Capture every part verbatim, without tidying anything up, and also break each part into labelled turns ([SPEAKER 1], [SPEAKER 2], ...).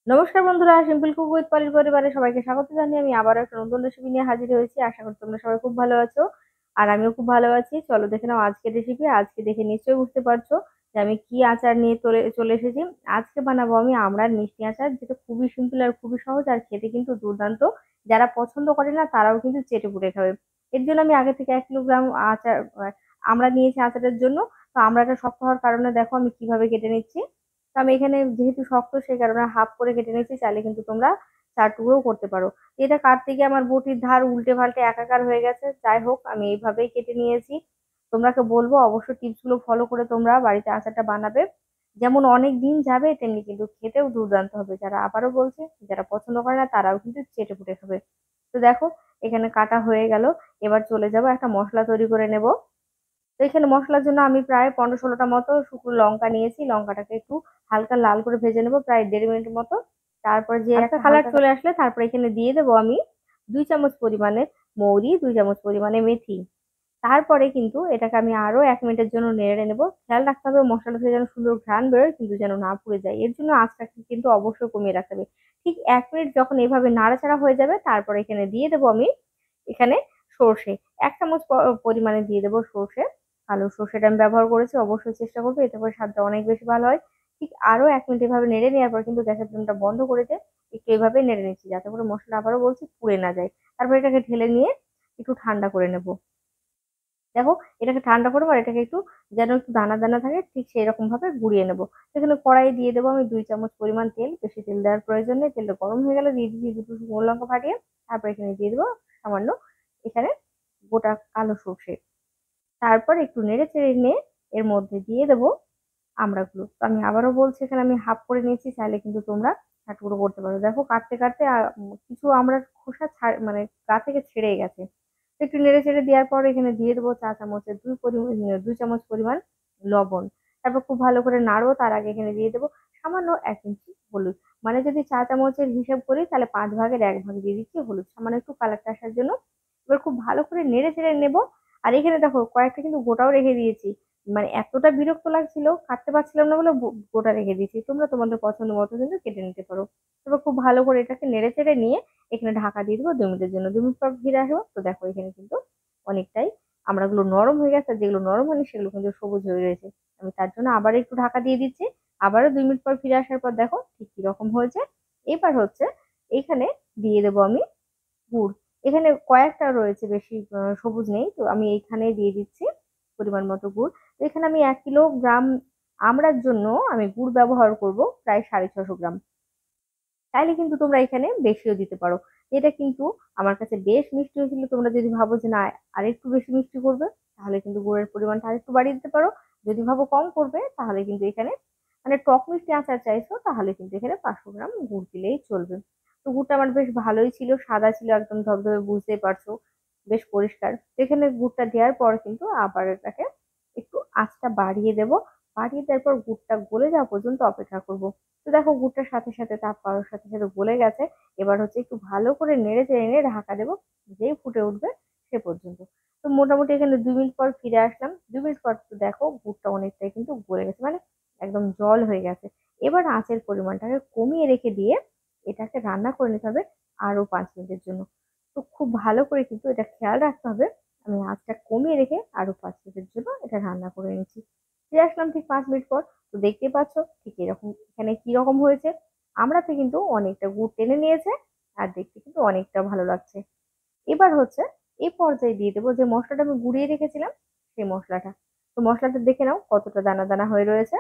[SPEAKER 1] নমস্কার বন্ধুরা, simple cook with পলির পরিবারে সবাইকে স্বাগত জানিয়ে আমি আবারও একটা নতুন রেসিপি নিয়ে হাজির হয়েছি। আশা করি তোমরা সবাই খুব ভালো আছো আর আমিও খুব ভালো আছি। চলো দেখে নাও আজকের রেসিপি। আজকে দেখে নিশ্চয়ই বুঝতে পারছো যে আমি কি আচার নিয়ে চলে চলে এসেছি। আজকে বানাবো আমি আমড়ার মিষ্টি আচার, যেটা খুবই সিম্পল আর খুবই সহজ আর খেতে কিন্তু দুর্দান্ত। যারা পছন্দ করে না তারাও কিন্তু চেটে পুটে খাবে। এর জন্য আমি আগে থেকে এক কিলোগ্রাম আচার আহ, আমড়া নিয়েছি আচারের জন্য। তো আমড়াটা শক্ত হওয়ার কারণে দেখো আমি কিভাবে কেটে নিচ্ছি। তো আমি এখানে যেহেতু শক্ত সেই কারণে হাফ করে কেটে নিয়েছি, চাইলে কিন্তু তোমরা চার টুকরোও করতে পারো। এটা কাটতে গিয়ে আমার বটির ধার উল্টে পাল্টে একাকার হয়ে গেছে, যাই হোক আমি এইভাবেই কেটে নিয়েছি। তোমরাকে বলবো অবশ্যই টিপস গুলো ফলো করে তোমরা বাড়িতে আচারটা বানাবে। যেমন অনেক দিন যাবে তেমনি কিন্তু খেতেও দুর্দান্ত হবে। যারা আবারও বলছে যারা পছন্দ করে না তারাও কিন্তু চেটে পুটে খাবে। তো দেখো এখানে কাটা হয়ে গেল। এবার চলে যাব একটা মশলা তৈরি করে নেব। তো এখানে মশলার জন্য আমি প্রায় পনেরো ষোলোটা মতো শুকনো লঙ্কা নিয়েছি। লঙ্কাটাকে একটু হালকা লাল করে ভেজে নেবো প্রায় দেড় মিনিট মতো। তারপর যে একটা কালার চলে আসলে তারপর এখানে দিয়ে দেবো আমি দুই চামচ পরিমাণে মৌরি, দুই চামচ পরিমাণে মেথি। তারপরে কিন্তু এটাকে আমি আরো এক মিনিটের জন্য নেড়ে নেবো। খেয়াল রাখতে হবে মশলা থেকে যেন সুন্দর ঘ্রাণ বেরোয়, কিন্তু যেন না পুড়ে যায়। এর জন্য আঁচটাকে কিন্তু অবশ্যই কমিয়ে রাখতে হবে। ঠিক এক মিনিট যখন এভাবে নাড়াচাড়া হয়ে যাবে তারপর এখানে দিয়ে দেবো আমি এখানে সর্ষে এক চামচ প- পরিমাণে দিয়ে দেবো সর্ষে। কালো সর্ষেটা আমি ব্যবহার করেছি, অবশ্যই চেষ্টা করবে, এতে করে স্বাদটা অনেক বেশি ভালো হয়। ঠিক আরো এক মিনিট এভাবে নেড়ে নেওয়ার পর কিন্তু গ্যাসের ফ্লেমটা বন্ধ করে দিয়ে একটু এভাবে নেড়ে নিচ্ছি, যাতে করে মশলা আবারও বলছি পুড়ে না যায়। তারপর এটাকে ঢেলে নিয়ে একটু ঠান্ডা করে নেবো। দেখো এটাকে ঠান্ডা করবো আর এটাকে একটু যেন একটু দানা দানা থাকে ঠিক সেই রকম ভাবে গুঁড়িয়ে নেবো। এখানে কড়াই দিয়ে দেবো আমি দুই চামচ পরিমাণ তেল। বেশি তেল দেওয়ার প্রয়োজন নেই, তেলটা গরম হয়ে গেলে দিয়ে দিচ্ছি দুটো শুকনো লঙ্কা ফাটিয়ে। তারপর এখানে দিয়ে দেবো সামান্য এখানে গোটা কালো সর্ষে। তারপর একটু নেড়ে চেড়ে নিয়ে এর মধ্যে দিয়ে দেবো আমড়াগুলো। তো আমি আবারও বলছি এখানে আমি হাফ করে নিয়েছি, চাইলে কিন্তু তোমরা এক টুকরো করতে পারো। দেখো কাটতে কাটতে আহ, উম, কিছু আমড়ার খোসা ছাড় মানে গা থেকে ছেড়ে গেছে। তো একটু নেড়ে চেড়ে দেওয়ার পর এখানে দিয়ে দেবো চা চামচের দুই পরিমাণ দুই চামচ পরিমাণ লবণ। তারপর খুব ভালো করে নাড়বো। তার আগে এখানে দিয়ে দেবো সামান্য এক ইঞ্চি হলুদ। মানে যদি চা চামচের হিসাব করি তাহলে পাঁচ ভাগের এক ভাগ দিয়ে দিচ্ছি হলুদ, সামান্য একটু কালারটা আসার জন্য। এবার খুব ভালো করে নেড়ে চেড়ে নেবো। আর এখানে দেখো কয়েকটা কিন্তু গোটাও রেখে দিয়েছি। মানে এতটা বিরক্ত লাগছিল, কাটতে পারছিলাম না বলে গো- গোটা রেখে দিয়েছি। তোমরা তোমাদের পছন্দ মতো কিন্তু কেটে নিতে পারো। তারপর খুব ভালো করে এটাকে নেড়ে চেড়ে নিয়ে এখানে ঢাকা দিয়ে দেবো দুই মিনিটের জন্য। দুই মিনিট পর ফিরে আসবো। তো দেখো এখানে কিন্তু অনেকটাই আমড়াগুলো নরম হয়ে গেছে, আর যেগুলো নরম হয়নি সেগুলো কিন্তু সবুজ হয়ে রয়েছে। আমি তার জন্য আবার একটু ঢাকা দিয়ে দিচ্ছি। আবারও দুই মিনিট পর ফিরে আসার পর দেখো ঠিক কি রকম হয়েছে। এবার হচ্ছে এখানে দিয়ে দেবো আমি গুড়। এখানে কয়েকটা রয়েছে, বেশি আহ, সবুজ নেই, তো আমি এইখানে দিয়ে দিচ্ছি পরিমাণ মতো গুড়। তো এখানে আমি এক কিলো গ্রাম আমড়ার জন্য আমি গুড় ব্যবহার করব প্রায় সাড়ে ছশো গ্রাম। চাইলে কিন্তু তোমরা এখানে বেশিও দিতে পারো। এটা কিন্তু আমার কাছে বেশ মিষ্টি হয়েছিল। তোমরা যদি ভাবো যে না আরেকটু বেশি মিষ্টি করবে তাহলে কিন্তু গুড়ের পরিমাণটা আরেকটু বাড়িয়ে দিতে পারো। যদি ভাবো কম করবে তাহলে কিন্তু এখানে মানে টক মিষ্টি আচার চাইছো তাহলে কিন্তু এখানে পাঁচশো গ্রাম গুড় দিলেই চলবে। তো গুড়টা আমার বেশ ভালোই ছিল, সাদা ছিল, একদম ধবধবে, বুঝতেই পারছো, বেশ পরিষ্কার। তো এখানে গুড়টা দেওয়ার পর কিন্তু আবার এটাকে একটু আঁচটা বাড়িয়ে দেবো। বাড়িয়ে দেওয়ার পর গুড়টা গলে যাওয়া পর্যন্ত অপেক্ষা করব। তো দেখো গুড়টার সাথে সাথে তাপ পাওয়ার সাথে সাথে গলে গেছে। এবার হচ্ছে একটু ভালো করে নেড়ে চেড়ে নিয়ে ঢাকা দেবো যেই ফুটে উঠবে সে পর্যন্ত। তো মোটামুটি এখানে দুই মিনিট পর ফিরে আসলাম। দুই মিনিট পর তো দেখো গুড়টা অনেকটাই কিন্তু গলে গেছে, মানে একদম জল হয়ে গেছে। এবার আঁচের পরিমাণটাকে কমিয়ে রেখে দিয়ে এটাকে রান্না করে নিতে হবে আরো পাঁচ মিনিটের জন্য। তো খুব ভালো করে কিন্তু এটা খেয়াল রাখতে হবে। আমি আঁচটা কমিয়ে রেখে আরো পাঁচ মিনিটের জন্য এটা রান্না করে নিচ্ছি। ফিরে আসলাম ঠিক পাঁচ মিনিট পর। তো দেখতে পাচ্ছ ঠিক এরকম এখানে কি রকম হয়েছে। আমড়াতে কিন্তু অনেকটা গুড় টেনে নিয়েছে আর দেখতে কিন্তু অনেকটা ভালো লাগছে। এবার হচ্ছে এই পর্যায়ে দিয়ে দেবো যে মশলাটা আমি গুঁড়িয়ে রেখেছিলাম সেই মশলাটা। তো মশলাটা দেখে নাও কতটা দানা দানা হয়ে রয়েছে,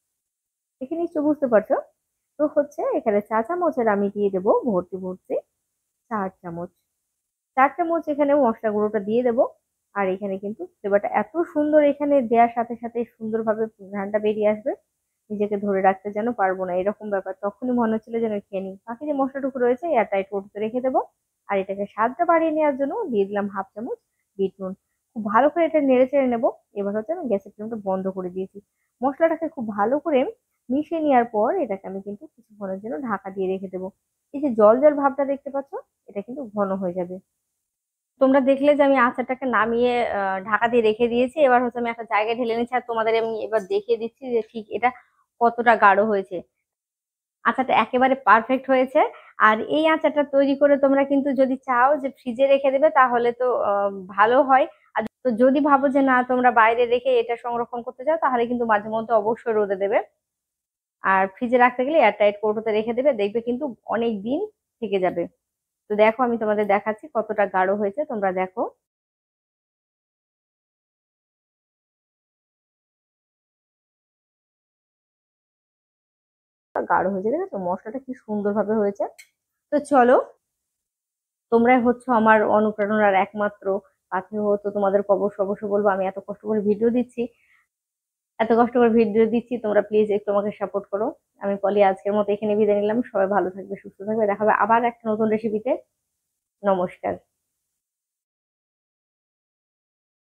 [SPEAKER 1] দেখে নিশ্চয় বুঝতে পারছো। তো হচ্ছে এখানে চা চামচের আমি দিয়ে দেবো ভর্তি ভর্তি চার চামচ। চার চামচ এখানে মশলা গুঁড়োটা দিয়ে দেবো। আর এখানে কিন্তু ফ্লেভারটা এত সুন্দর, এখানে দেওয়ার সাথে সাথে সুন্দরভাবে ঘ্রাণটা বেরিয়ে আসবে। নিজেকে ধরে রাখতে যেন পারবো না এরকম ব্যাপার, তখনই মনে হচ্ছিল যেন খেয়ে নিই। বাকি যে মশলাটুকু রয়েছে এয়ারটাইট কৌটোতে রেখে দেবো। আর এটাকে স্বাদটা বাড়িয়ে নেওয়ার জন্য দিয়ে দিলাম হাফ চামচ বিট নুন। খুব ভালো করে এটা নেড়ে চেড়ে নেবো। এবার হচ্ছে আমি গ্যাসের ফ্লেমটা বন্ধ করে দিয়েছি। মশলাটাকে খুব ভালো করে মিশিয়ে নেওয়ার পর এটাকে আমি কিন্তু কিছুক্ষণের জন্য ঢাকা দিয়ে রেখে দেবো। এই যে জল জল ভাবটা দেখতে পাচ্ছ এটা কিন্তু ঘন হয়ে যাবে। তোমরা দেখলে যে আমি আচারটাকে নামিয়ে আহ, ঢাকা দিয়ে রেখে দিয়েছি। এবার হচ্ছে আমি একটা জায়গায় ঢেলে নিচ্ছি আর তোমাদের আমি এবার দেখিয়ে দিচ্ছি যে ঠিক এটা কতটা গাঢ় হয়েছে। আচারটা একেবারে পারফেক্ট হয়েছে। আর এই আচারটা তৈরি করে তোমরা কিন্তু যদি চাও যে ফ্রিজে রেখে দেবে তাহলে তো আহ, ভালো হয়। আর তো যদি ভাবো যে না তোমরা বাইরে রেখে এটা সংরক্ষণ করতে চাও তাহলে কিন্তু মাঝে মধ্যে অবশ্যই রোদে দেবে। আর ফ্রিজে রাখতে গেলে এয়ারটাইট কৌটোতে রেখে দেবে, দেখবে কিন্তু অনেক দিন থেকে যাবে। তো দেখো আমি তোমাদের দেখাচ্ছি কতটা গাঢ় হয়েছে, তোমরা দেখো। গাঢ় হয়েছে, দেখেছো মশলাটা কি সুন্দর ভাবে হয়েছে। তো চলো, তোমরাই হচ্ছে আমার অনুপ্রেরণার একমাত্র পাথে হো, তো তোমাদেরকে অবশ্যই অবশ্যই বলবো আমি এত কষ্ট করে ভিডিও দিচ্ছি, এত কষ্ট করে ভিডিও দিচ্ছি, তোমরা প্লিজ একটু আমাকে সাপোর্ট করো। আমি পলি আজকের মতো এখানে বিদায় নিলাম, সবাই ভালো থাকবে সুস্থ থাকবে, দেখা হবে আবার একটা নতুন রেসিপিতে। নমস্কার।